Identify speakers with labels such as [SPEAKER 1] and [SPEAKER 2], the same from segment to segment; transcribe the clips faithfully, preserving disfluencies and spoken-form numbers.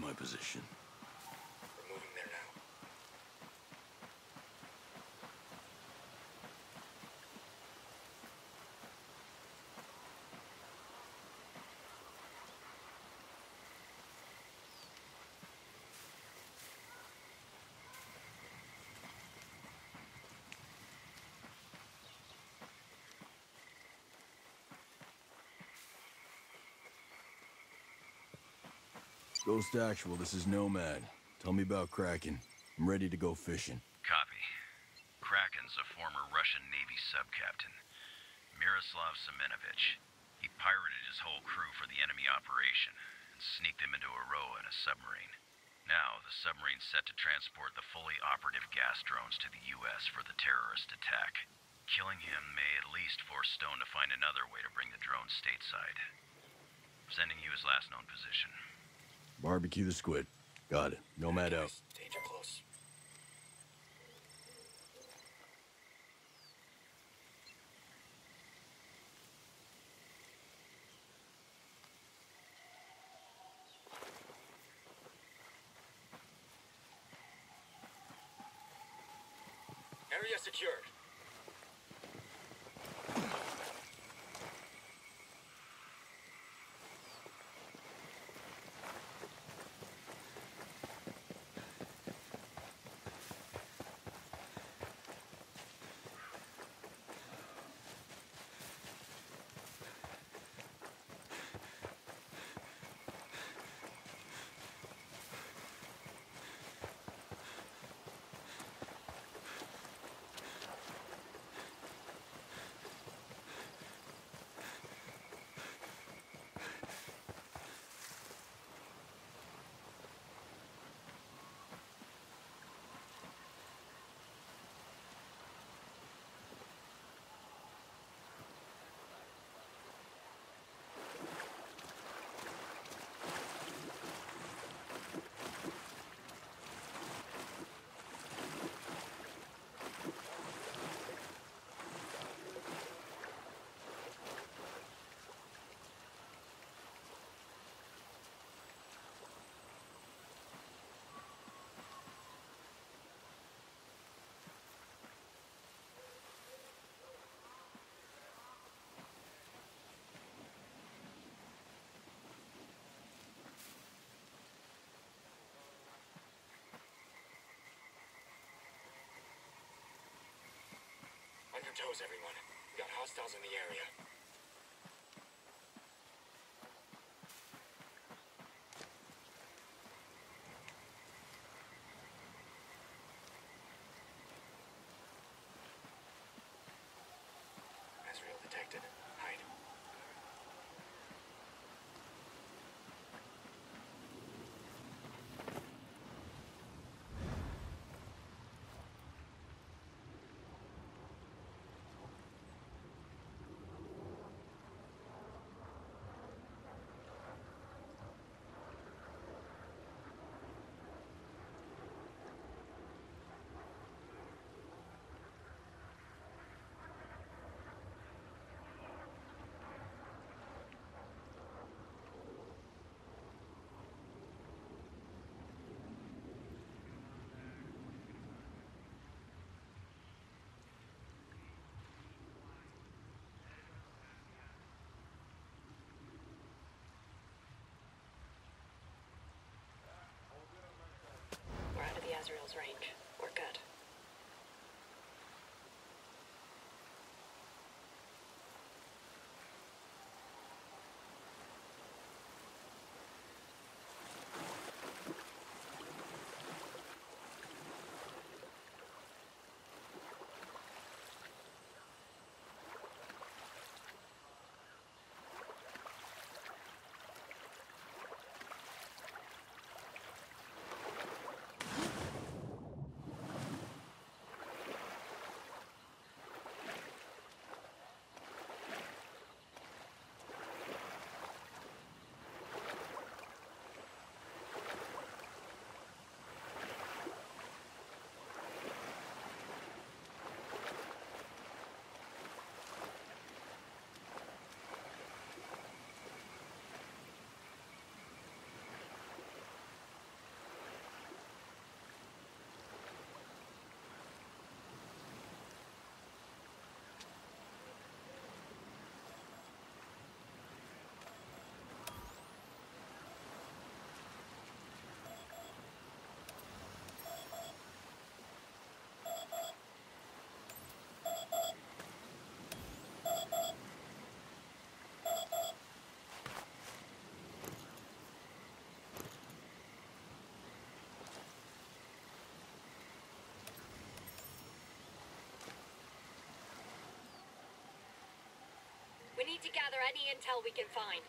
[SPEAKER 1] my position.
[SPEAKER 2] We're moving there now.
[SPEAKER 1] Ghost Actual, this is Nomad. Tell me about Kraken. I'm ready to go fishing.
[SPEAKER 3] Copy. Kraken's a former Russian Navy sub-captain, Miroslav Semenovich. He pirated his whole crew for the enemy operation and sneaked them into Aroa in a submarine. Now, the submarine's set to transport the fully operative gas drones to the U S for the terrorist attack. Killing him may at least force Stone to find another way to bring the drones stateside. Sending you his last known position.
[SPEAKER 1] Barbecue the squid. Got it. Nomad out.
[SPEAKER 2] Danger close. Area secured. On your toes, everyone. We got hostiles in the area. Azrael detected. Hide.
[SPEAKER 4] need to gather any intel we can find.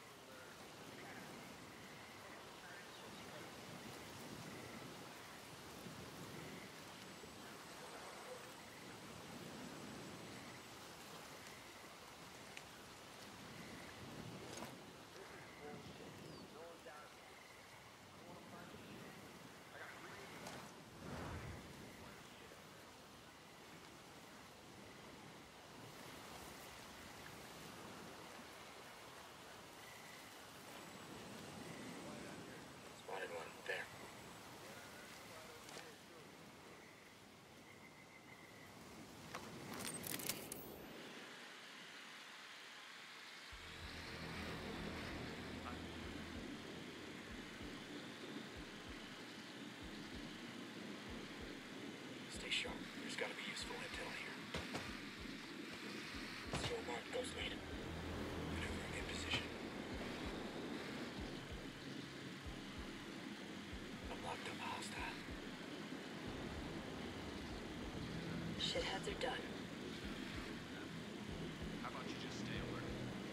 [SPEAKER 2] Spotted one. There. Stay sharp. There's gotta be useful intel here. It's your mark, Ghost Lead. Maneuvering in position. I'm locked up hostile.
[SPEAKER 4] Shitheads are done.
[SPEAKER 3] How about you just stay alert?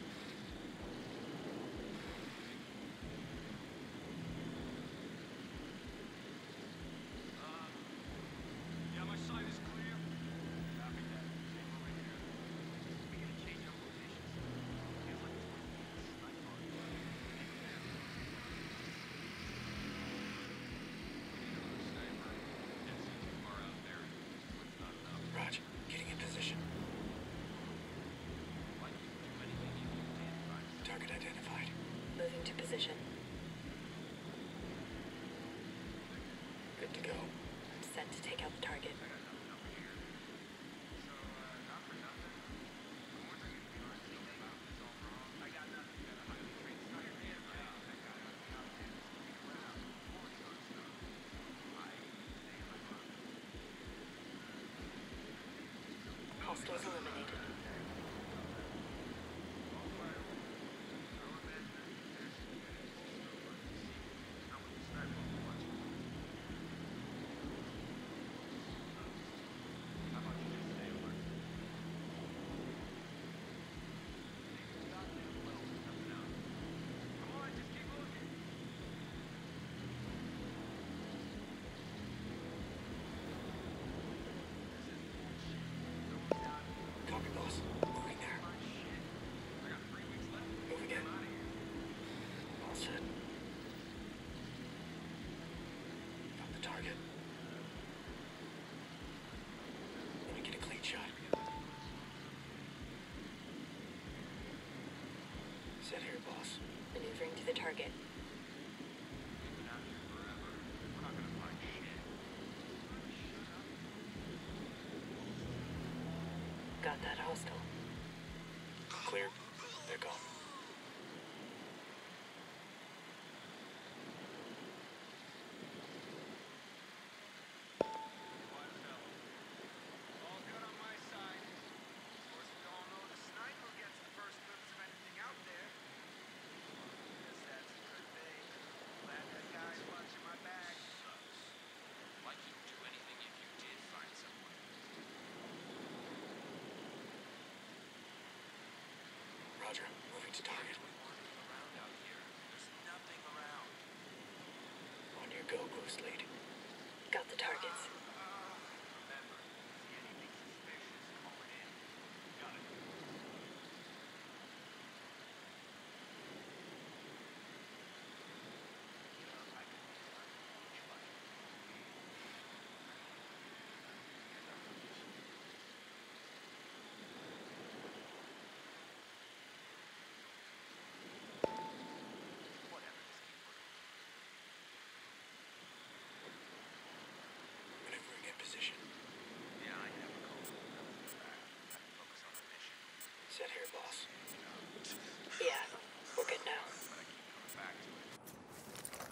[SPEAKER 3] Uh, yeah, my side is clear. Copy that. Same over here. We gotta change our locations. Feels like it's worth it. Night guard. Sniper. Can't see too far out there. It's not enough.
[SPEAKER 2] Roger. Getting in position.
[SPEAKER 3] Like too many Indian tribes.
[SPEAKER 2] Target identified.
[SPEAKER 4] Moving to position.
[SPEAKER 2] Good to go.
[SPEAKER 4] I'm set to take out the target.
[SPEAKER 3] I got nothing over here. So, uh, not for nothing. I'm wondering if you are thinking about this all wrong. I got nothing. You got a highly trained sniper. Yeah, right. That guy on the outside is sneaking around. More sort of stuff. I stay my mind.
[SPEAKER 4] Hostiles eliminated.
[SPEAKER 2] Copy, boss. Moving there. Moving in. All set. Found the target. Let me get a clean shot. Set here, boss.
[SPEAKER 4] Maneuvering to the target. Got that hostile.
[SPEAKER 2] Clear. They're gone.
[SPEAKER 3] All good on my side. Of course, we all know the sniper gets the first glimpse of anything out there. Guess that's a good thing. Glad that guy's watching my back. Sucks. Like he'd do anything if you did find someone.
[SPEAKER 2] Roger. Moving to target.
[SPEAKER 3] Around out here. There's nothing around.
[SPEAKER 2] On your go, Ghost Lead.
[SPEAKER 4] Got the targets.
[SPEAKER 3] Remember, see anything suspicious, call it in. Got it. I can Whatever, just keep working.
[SPEAKER 2] Maneuvering in position.
[SPEAKER 3] Yeah, I have a call. I can focus on the mission.
[SPEAKER 2] Set here, boss.
[SPEAKER 4] Yeah, we're good now.
[SPEAKER 3] But I keep coming back to it.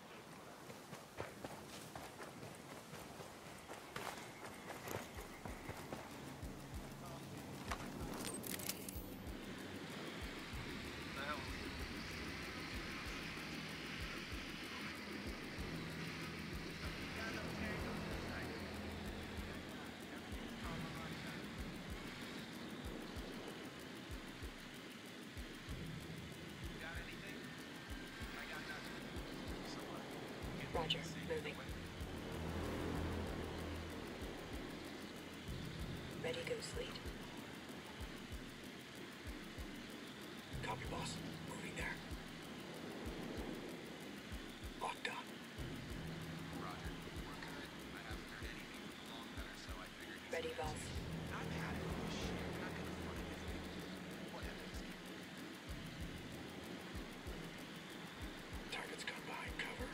[SPEAKER 3] The hell?
[SPEAKER 4] Roger, moving. Ready, go, Sleet.
[SPEAKER 2] Copy, boss. Moving there. Locked on.
[SPEAKER 5] Roger. We're good. I haven't heard anything from the long gunner, so I figured he's
[SPEAKER 4] Ready, boss.
[SPEAKER 5] I've had it. Shit, you're not gonna find anything. Whatever.
[SPEAKER 2] Target's come behind cover.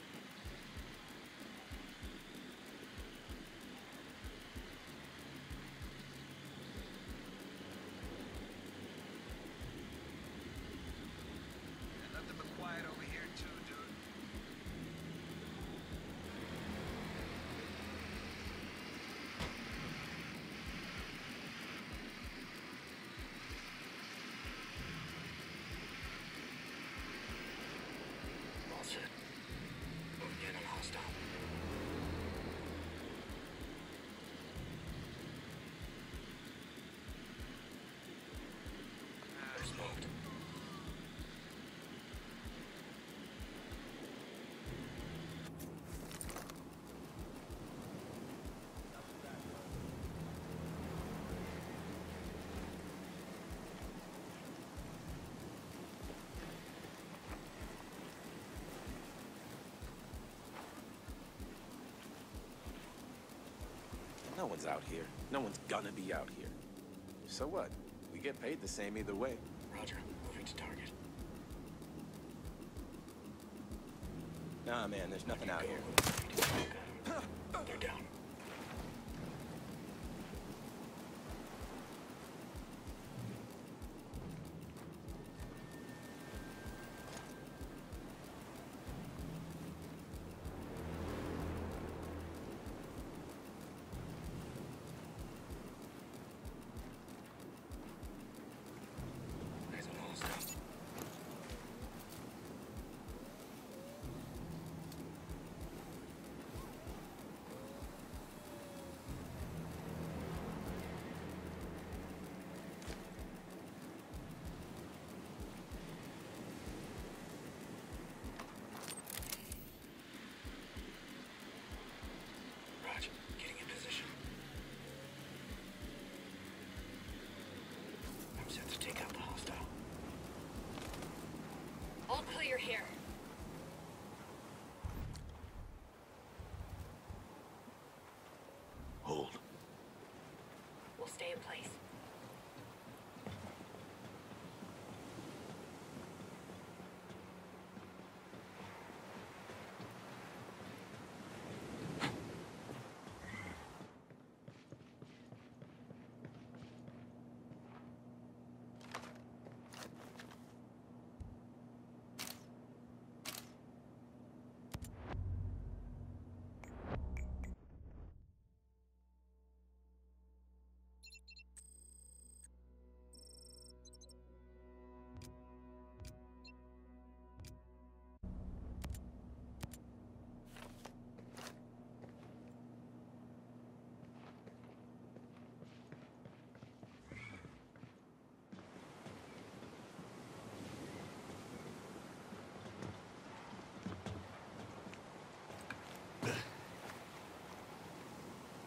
[SPEAKER 5] And nothing but quiet over here too, dude.
[SPEAKER 2] All set. Moving in on hostile. They're smoked.
[SPEAKER 6] No one's out here. No one's gonna be out here. So what? We get paid the same either way.
[SPEAKER 2] Roger. Moving to target.
[SPEAKER 6] Nah, man, there's nothing out here.
[SPEAKER 2] They're down. Eyes on hostile. Roger. Getting in position. I'm set to take out the hostile.
[SPEAKER 4] All clear here.
[SPEAKER 1] Hold.
[SPEAKER 4] We'll stay in place.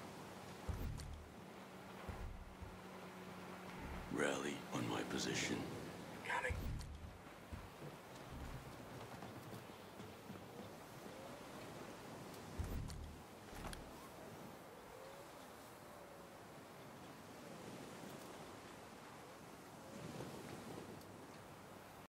[SPEAKER 1] Rally on my position.